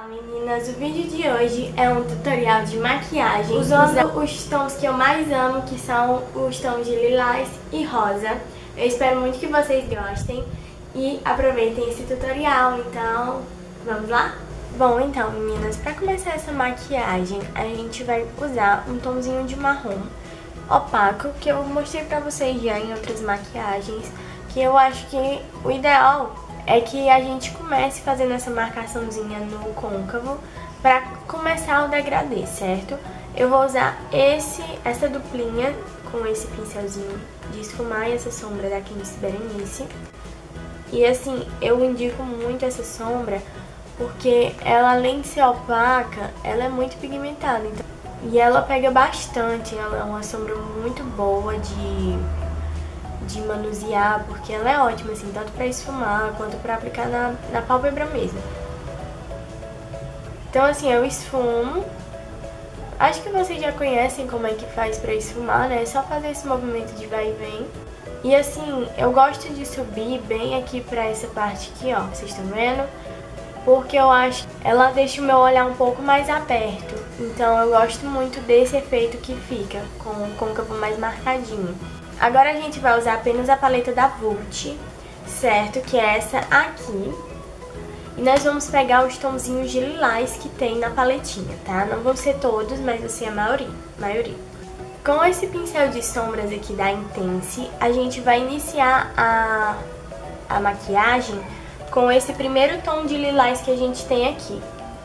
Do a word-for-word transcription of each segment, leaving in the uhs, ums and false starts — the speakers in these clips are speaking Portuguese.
Meninas, o vídeo de hoje é um tutorial de maquiagem usando os tons que eu mais amo, que são os tons de lilás e rosa. Eu espero muito que vocês gostem e aproveitem esse tutorial, então vamos lá? Bom, então meninas, para começar essa maquiagem a gente vai usar um tomzinho de marrom opaco, que eu mostrei pra vocês já em outras maquiagens, que eu acho que o ideal é que a gente comece fazendo essa marcaçãozinha no côncavo para começar o degradê, certo? Eu vou usar esse, essa duplinha com esse pincelzinho de esfumar e essa sombra da Candice Berenice. E assim, eu indico muito essa sombra porque ela, além de ser opaca, ela é muito pigmentada. Então, e ela pega bastante, ela é uma sombra muito boa de... de manusear, porque ela é ótima, assim, tanto pra esfumar quanto pra aplicar na, na pálpebra mesmo. Então, assim, eu esfumo. Acho que vocês já conhecem como é que faz pra esfumar, né? É só fazer esse movimento de vai e vem. E, assim, eu gosto de subir bem aqui pra essa parte aqui, ó, vocês estão vendo? Porque eu acho que ela deixa o meu olhar um pouco mais aberto. Então, eu gosto muito desse efeito que fica, com o côncavo mais marcadinho. Agora a gente vai usar apenas a paleta da Vult, certo? Que é essa aqui. E nós vamos pegar os tonzinhos de lilás que tem na paletinha, tá? Não vão ser todos, mas assim a maioria. maioria. Com esse pincel de sombras aqui da Intense, a gente vai iniciar a, a maquiagem com esse primeiro tom de lilás que a gente tem aqui.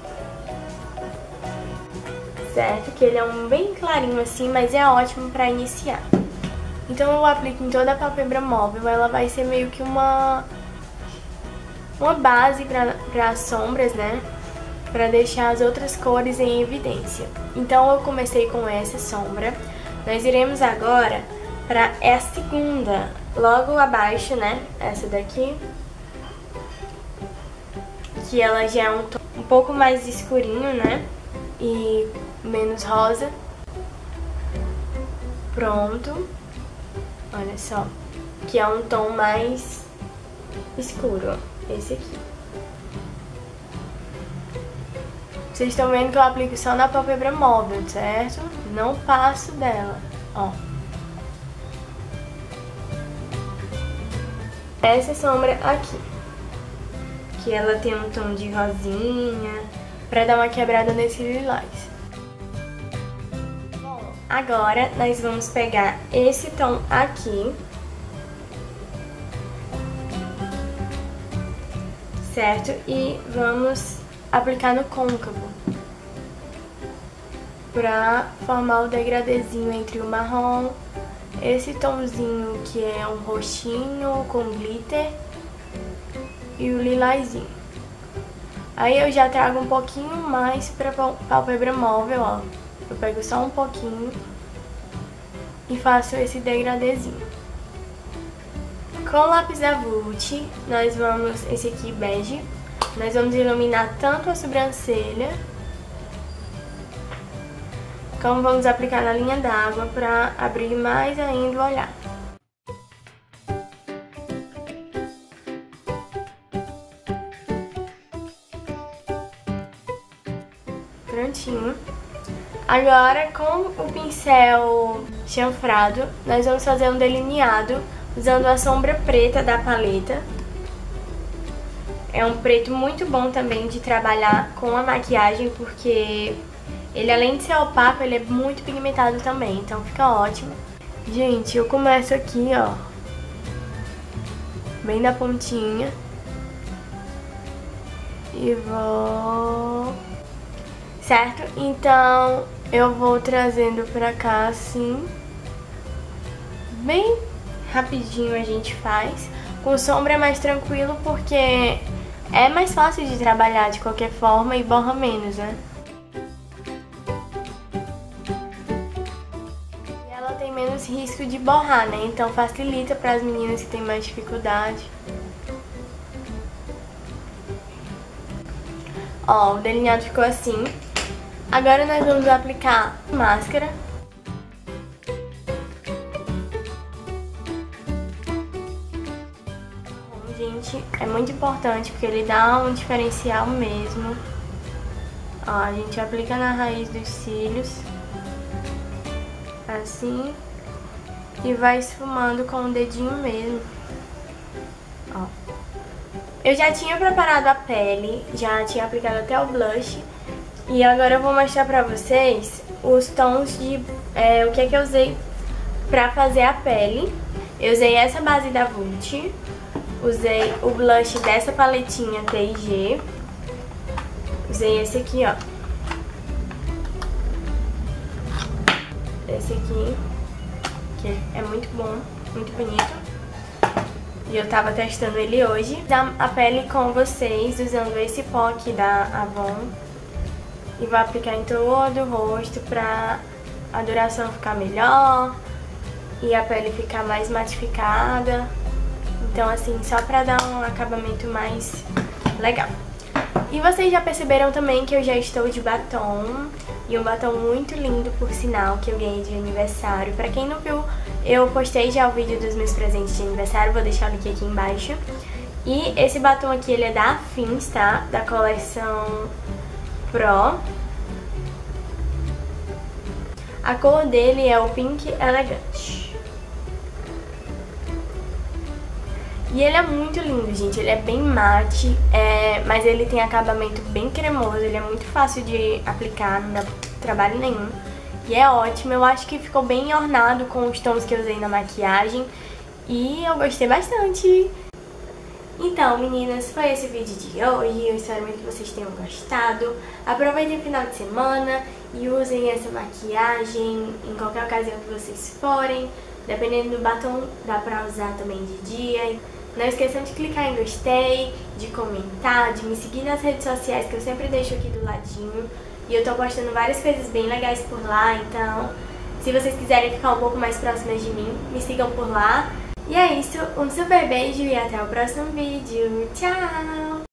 Certo? Que ele é um bem clarinho assim, mas é ótimo pra iniciar. Então eu aplico em toda a pálpebra móvel, ela vai ser meio que uma, uma base para as sombras, né? Para deixar as outras cores em evidência. Então eu comecei com essa sombra. Nós iremos agora para a segunda, logo abaixo, né? Essa daqui. Que ela já é um tom um pouco mais escurinho, né? E menos rosa. Pronto. Olha só, que é um tom mais escuro, ó, esse aqui. Vocês estão vendo que eu aplico só na pálpebra móvel, certo? Não passo dela, ó. Essa sombra aqui, que ela tem um tom de rosinha, pra dar uma quebrada nesse lilás. Agora, nós vamos pegar esse tom aqui, certo? E vamos aplicar no côncavo, pra formar o degradêzinho entre o marrom, esse tomzinho que é um roxinho com glitter e o lilazinho. Aí eu já trago um pouquinho mais pra pálpebra móvel, ó. Eu pego só um pouquinho e faço esse degradêzinho. Com o lápis da Vult, nós vamos, esse aqui bege, nós vamos iluminar tanto a sobrancelha, como vamos aplicar na linha d'água para abrir mais ainda o olhar. Prontinho. Agora, com o pincel chanfrado, nós vamos fazer um delineado usando a sombra preta da paleta. É um preto muito bom também de trabalhar com a maquiagem, porque ele, além de ser opaco, ele é muito pigmentado também, então fica ótimo. Gente, eu começo aqui, ó, bem na pontinha, e vou... Certo? Então eu vou trazendo pra cá assim, bem rapidinho a gente faz. Com sombra é mais tranquilo porque é mais fácil de trabalhar de qualquer forma e borra menos, né? E ela tem menos risco de borrar, né? Então facilita para as meninas que têm mais dificuldade. Ó, o delineado ficou assim. Agora nós vamos aplicar máscara. Bom, gente, é muito importante porque ele dá um diferencial mesmo. Ó, a gente aplica na raiz dos cílios, assim, e vai esfumando com o dedinho mesmo. Ó. Eu já tinha preparado a pele, já tinha aplicado até o blush, e agora eu vou mostrar pra vocês os tons de é, o que é que eu usei pra fazer a pele. Eu usei essa base da Vult, usei o blush dessa paletinha T e G, usei esse aqui, ó. Esse aqui, que é muito bom, muito bonito. E eu tava testando ele hoje. Dar a pele com vocês usando esse pó aqui da Avon. E vou aplicar em todo o rosto pra a duração ficar melhor e a pele ficar mais matificada. Então assim, só pra dar um acabamento mais legal. E vocês já perceberam também que eu já estou de batom. E um batom muito lindo, por sinal, que eu ganhei de aniversário. Pra quem não viu, eu postei já o vídeo dos meus presentes de aniversário, vou deixar o link aqui embaixo. E esse batom aqui, ele é da Afins, tá? Da coleção Pro. A cor dele é o Pink Elegante. E ele é muito lindo, gente. Ele é bem mate, é, mas ele tem acabamento bem cremoso. Ele é muito fácil de aplicar, não dá trabalho nenhum. E é ótimo. Eu acho que ficou bem ornado com os tons que eu usei na maquiagem. E eu gostei bastante. Então, meninas, foi esse vídeo de hoje. Eu espero muito que vocês tenham gostado. Aproveitem o final de semana e usem essa maquiagem em qualquer ocasião que vocês forem. Dependendo do batom, dá pra usar também de dia. Não esqueçam de clicar em gostei, de comentar, de me seguir nas redes sociais, que eu sempre deixo aqui do ladinho. E eu tô postando várias coisas bem legais por lá, então se vocês quiserem ficar um pouco mais próximas de mim, me sigam por lá. E é isso, um super beijo e até o próximo vídeo. Tchau!